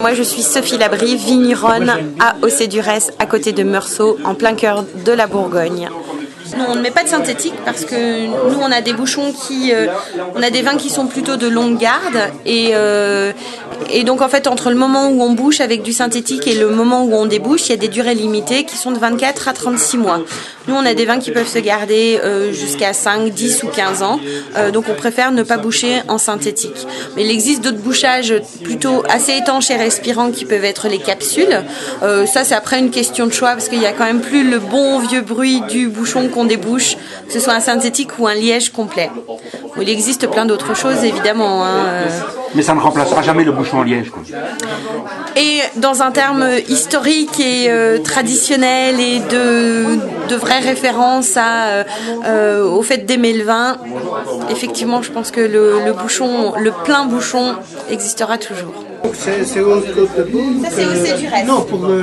Moi je suis Sophie Labrie, vigneronne à Océ-du-Rez, à côté de Meursault, en plein cœur de la Bourgogne. Nous, on ne met pas de synthétique parce que nous on a des bouchons on a des vins qui sont plutôt de longue garde et donc en fait entre le moment où on bouche avec du synthétique et le moment où on débouche, il y a des durées limitées qui sont de 24 à 36 mois. Nous on a des vins qui peuvent se garder jusqu'à 5, 10 ou 15 ans, donc on préfère ne pas boucher en synthétique. Mais il existe d'autres bouchages plutôt assez étanches et respirants qui peuvent être les capsules. Ça c'est après une question de choix parce qu'il y a quand même plus le bon vieux bruit du bouchon qu'on débouche, que ce soit un synthétique ou un liège complet. Il existe plein d'autres choses évidemment. Mais ça ne remplacera jamais le bouchon en liège, quoi. Et dans un terme historique et traditionnel et de vraies références au fait d'aimer le vin, effectivement je pense que le plein bouchon existera toujours. C'est au Côte-de-Bourg. Ça c'est Océ-du-Rez. Non,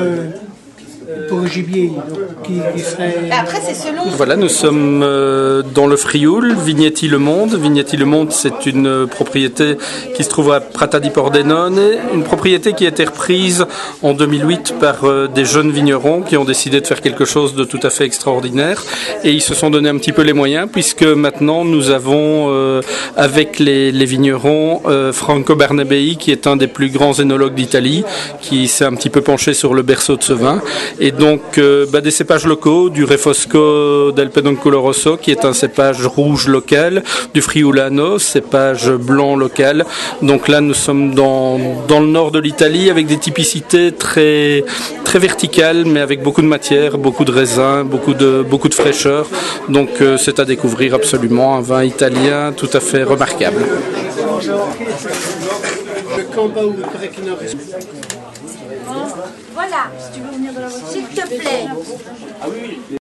pour le gibier, donc, qui serait... Après, c'est selon... Voilà, nous sommes dans le Frioul, Vignetti-Le Monde. Vignetti-Le Monde, c'est une propriété qui se trouve à Prata di Pordenone, une propriété qui a été reprise en 2008 par des jeunes vignerons qui ont décidé de faire quelque chose de tout à fait extraordinaire. Et ils se sont donné un petit peu les moyens, puisque maintenant nous avons, avec les vignerons, Franco Bernabei, qui est un des plus grands énologues d'Italie, qui s'est un petit peu penché sur le berceau de ce vin. Et donc des cépages locaux, du Refosco del Pedoncolo Rosso qui est un cépage rouge local, du Friulano, cépage blanc local. Donc là nous sommes dans le nord de l'Italie avec des typicités très, très verticales mais avec beaucoup de matière, beaucoup de raisins, beaucoup de fraîcheur. Donc c'est à découvrir absolument, un vin italien tout à fait remarquable. Voilà, si tu veux venir de la voiture, s'il te plaît.